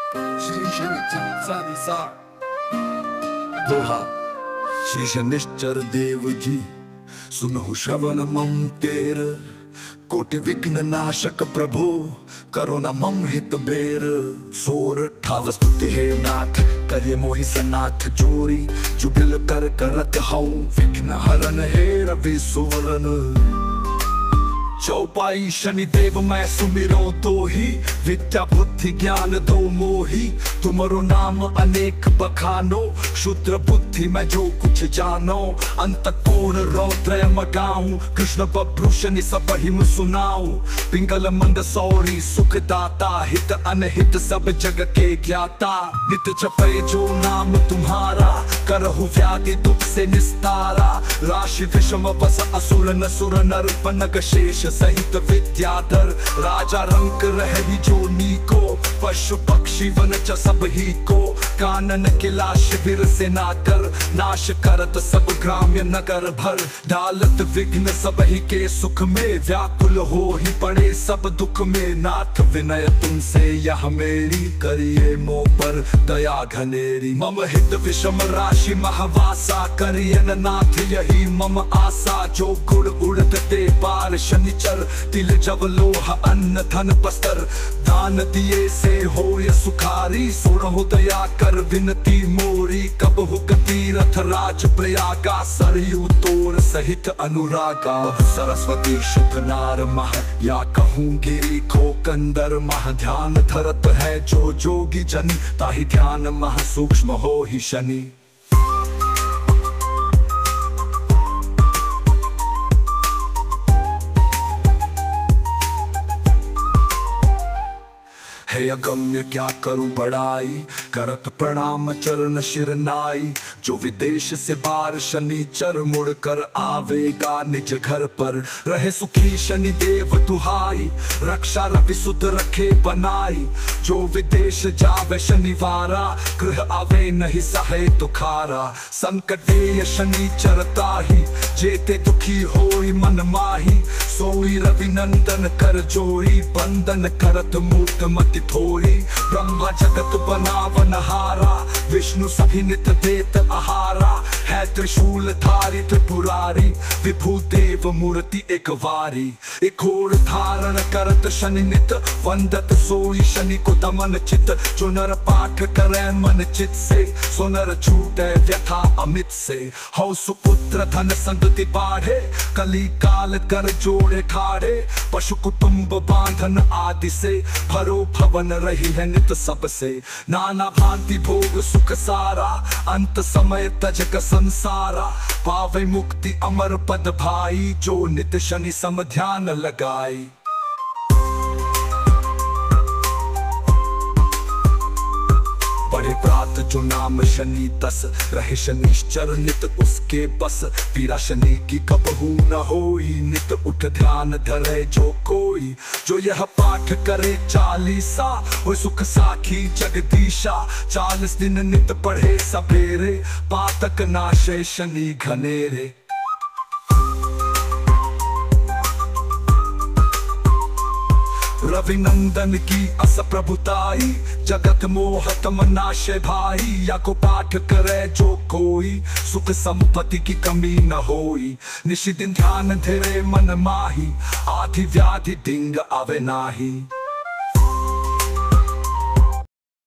श्री शनिचर दोहा। श्री शनिश्चर देव जी सुनो श्रवण मम तेर, कोटि विघ्न नाशक प्रभु करो न मम हित बेर। सोर ठाव स्तुति हे नाथ करे मोहि सनाथ जोरी, जुबिल कर करत हऊँ विघ्न हरन हे रवि सुवरन। चौपाई शनि देव मैं सुमिरो तो ही, विद्या बुद्धि ज्ञान दो मोही। तुम्हारो नाम अनेक बखानो, शूद्र बुद्धि मैं जो कुछ जानो। अंत कोण रौद्र मगाऊं, कृष्ण बब्रु शनि सब हिम सुनाऊं। पिंगल मंद सौरी सुखदाता, हित अनहित सब जग के ज्ञाता। नित जपे जो नाम तुम्हारा, करहु व्याधि दुख से निस्तारा। राशि विषम बस असुर नसुर नर, पनग शेष सहित विद्याधर। राजा रंक रही जो नीको, पशु पक्षी वन च सब ही को। कानन किला शिविर से नाकर, नाश करत सब ग्राम्य नगर भर। डालत विघ्न सब ही के सुख में, व्याकुल हो ही पड़े सब दुख में। नाथ विनय तुमसे यह मेरी, करिए मो पर दया घनेरी। मम हित विषम राशि महवासा, करिए नाथ यही मम आशा। जो गुण उड़त ते पार शनिचर, तिल जब लोह अन्न धन बस्तर। दान दिए से हो ये सुखारी, सुनो दया कर विनती मोरी। कब हुक तीरथ राज प्रयागा, सरयू तोर सहित अनुरागा। सरस्वती शुद्ध नार मह, या कहूँ गिरी खो कंदर मह। ध्यान धरत है जो जोगी जन, ताहि ध्यान मह सूक्ष्म हो ही शनि। हे अगम्य क्या करूं बड़ाई, करत प्रणाम चरण शिर नाई। जो विदेश से बार शनिचर, मुड़ कर आवेगा निज घर पर। रहे सुखी शनि देव तुहाई, रक्षा रवि सुध रखे बनाई। जो विदेश जावे शनिवारा, गृह आवे नहीं सहे तुखारा। संकटे शनिचर ताही, जेते दुखी होई मन माही। सोई रवि नंदन कर जोड़ी, बंधन करत मूर्त मति थोड़ी। ब्रह्मा जगत बनावनहारा, विष्णु सभी नित देत आहारा। है त्रिशूल धारी त्रिपुरारी, विभु देव मूर्ति एक वारी। एक घोर धारण करत शनि नित, वंदत सोई शनि को दमन चित। जो नर पाठ करे मन चित से, सो नर छूटे व्यथा अमित से। हौ सुपुत्र धन संतति बाढ़े, कली काल कर जोड़े ठाड़े। पशु कुटुंब बांधन आदि से, भरो भवन रही है नित सबसे। नाना भांति भोग सुख सारा, अंत समय तजक संसारा। पावे मुक्ति अमर पद भाई, जो नित शनि सम ध्यान लगाई। बड़े प्रात जो नाम शनि दस, रहे शनिश्चर नित उसके बस। पीड़ा शनि की कबहू न होई, नित उठ ध्यान धरे जो कोई। जो यह पाठ करे चालीसा, हो सुख साखी जगदीशा। 40 दिन नित पढ़े सबेरे, पातक नाशे शनि घनेरे। रवि नंदन की अस प्रभुताई, जगत मोह तम नाशे भाई। या को पाठ करे जो कोई, सुख संपत्ति की कमी न होई। निशिदिन ध्यान धरे मन माही, आधि व्याधि डिंग आवे नाही।